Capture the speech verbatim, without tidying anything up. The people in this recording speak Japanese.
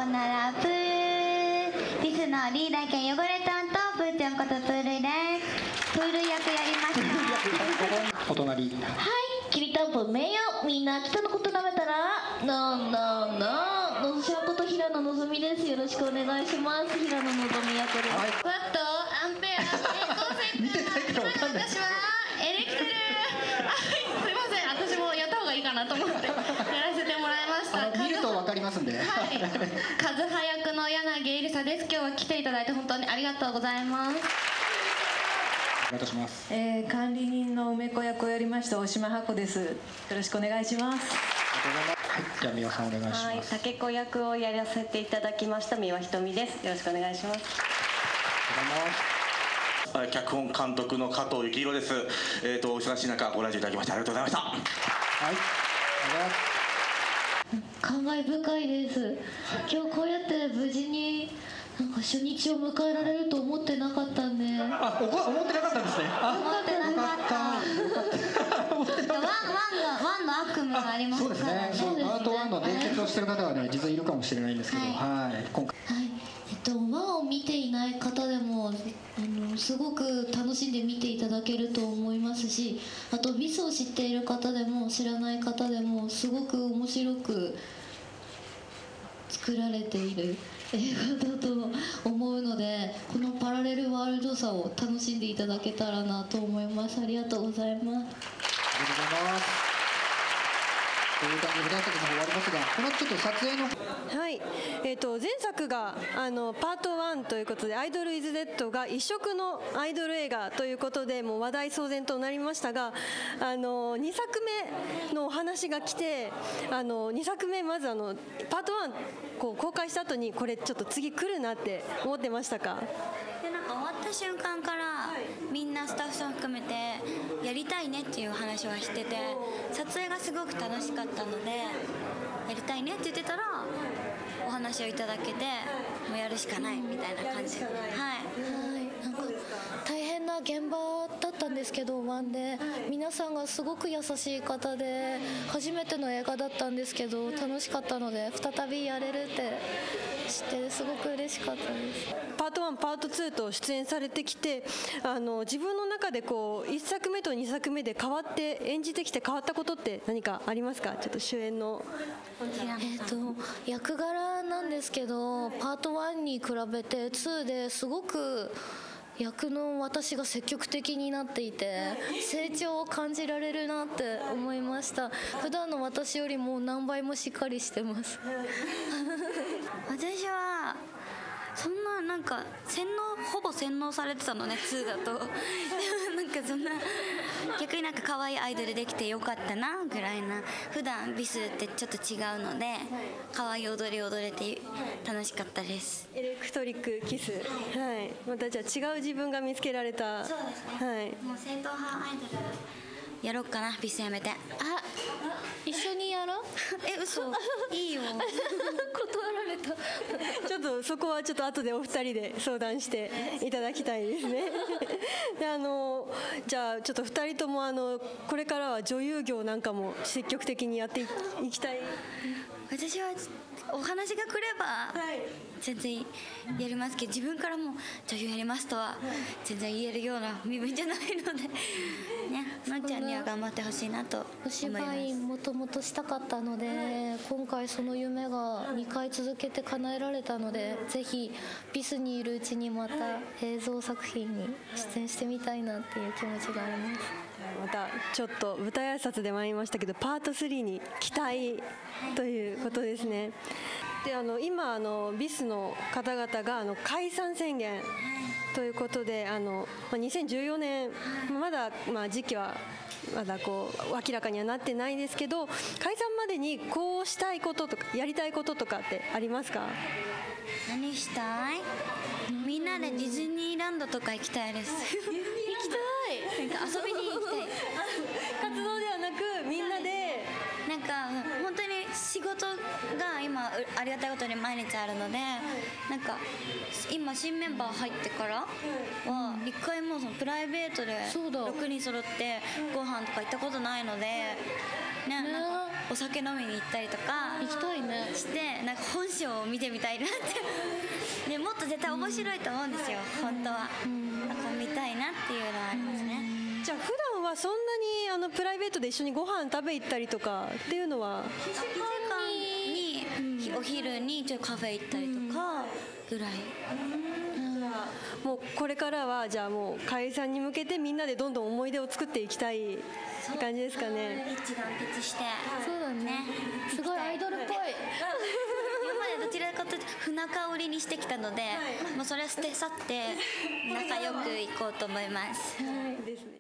おならプービスのリーダー兼汚れ担当プーちゃんことプールイです。プール役やりましたお隣。 はい、きりたんぽ名誉、みんな北のことなめたらなんなんなんのぞちゃんこと平野のぞみです。よろしくお願いします。平野のぞみ役です。 はい、 ワットアンペア平行線見てないからわかんない。 私はエレキテルあ、すいません、私もやった方がいいかなと思ってやらせてもらいました。 見るとわかりますんで。はい、 カズハ役の柳えりさです。今日は来ていただいて本当にありがとうございます。 お願いします。 えー、管理人の梅子役をやりました大島ハコです。よろしくお願いします。 はい、じゃあ美輪さんお願いします。 はい、竹子役をやらせていただきました三輪ひとみです。よろしくお願いします。 脚本監督の加藤幸宏です。えっ、ー、とお忙しい中ご来場いただきましてありがとうございました。はい。 感慨深いです。今日こうやって無事になんか初日を迎えられると思ってなかったんで。 あ、思ってなかったんですね。 思ってなかった。ワンワンのワンの悪夢がありますからね。 そうですね。パートワンの伝説をしてる方はね、実はいるかもしれないんですけど、はい。はい、今回。 はい。えっとワンを見ていない方でもあのすごく楽しんで見ていただけると思いますし、あとビスを知っている方でも知らない方でもすごく面白く作られている映画だと思うので、このパラレルワールドさを楽しんでいただけたらなと思います。ありがとうございます。 ありがとうございます。という感じで舞台作の方終わりますが、このちょっと撮影のはい、えー、と前作があのパートワンということで「アイドル・イズ・デッド」が異色のアイドル映画ということでもう話題騒然となりましたが、あのにさくめのお話が来て、あのにさくめまずあのパートワンこう公開した後にこれちょっと次来るなって思ってましたか？ でなんか終わった瞬間からみんなスタッフさん含めてやりたいねっていう話はしてて、撮影がすごく楽しかったのでやりたいねって言ってたらお話をいただけてもうやるしかないみたいな感じで、はい、 はい、なんか大変な現場だったんですけど、ワンで皆さんがすごく優しい方で初めての映画だったんですけど楽しかったので再びやれるって知ってすごく嬉しかったです。 パートワン、パートツーと出演されてきて、あの自分の中でこういっさくめとにさくめで変わって演じてきて変わったことって何かありますか？ちょっと主演のえー、と役柄なんですけどパートワンに比べてツーですごく役の私が積極的になっていて成長を感じられるなって思いました。普段の私よりも何倍もしっかりしてます私はそんななんか洗脳ほぼ洗脳されてたのね、ツーだとでもなんかそんな逆になんか可愛いアイドルできてよかったなぐらいな。普段ビスってちょっと違うので可愛い踊り踊れて楽しかったです。 エレクトリックキス、はい、またじゃあ違う自分が見つけられた。 そうですね、はい、もう正統派アイドルやろっかな、ビスやめて。あ、 一緒にやろうえ、嘘いいよ断られたちょっとそこはちょっと後でお二人で相談していただきたいですねであのじゃあちょっと二人ともあのこれからは女優業なんかも積極的にやっていきたい。 私はお話が来れば全然やりますけど、自分からも女優やりますとは全然言えるような身分じゃないのでね、のんちゃんには頑張ってほしいなと思います。 お芝居もともとしたかったので今回その夢がにかい続けて叶えられたので、ぜひビスにいるうちにまた映像作品に出演してみたいなっていう気持ちがあります。 またちょっと舞台挨拶でもありましたけどパートスリーに期待ということですね。であの今あのビスの方々があの解散宣言ということで、あのにせんじゅうよねんまだまあ時期はまだこう明らかにはなってないですけど、解散までにこうしたいこととかやりたいこととかってありますか？ 何したい？みんなでディズニーランドとか行きたいです行きたい。なんか遊びに行きたい活動ではなくみんなでなんか本当に仕事が今ありがたいことに毎日あるので、なんか今新メンバー入ってからは一回もそのプライベートでろくにん揃ってご飯とか行ったことないのでね、なんかお酒飲みに行ったりとか行きたいね。 してなんか本性を見てみたいなってでもっと絶対面白いと思うんですよ、本当は。だから見たいなっていうのはありますね。 じゃあ普段はそんなにあのプライベートで一緒にご飯食べ行ったりとかっていうのは？ 時間にお昼にちょっとカフェ行ったりとかぐらい。 もうこれからはじゃあもう解散に向けてみんなでどんどん思い出を作っていきたいって感じですかね。 一致団結して。 そうだね。すごいアイドルっぽい。 今までどちらかというと不仲売りにしてきたので、もうそれは捨て去って仲良くいこうと思います。 はいですね。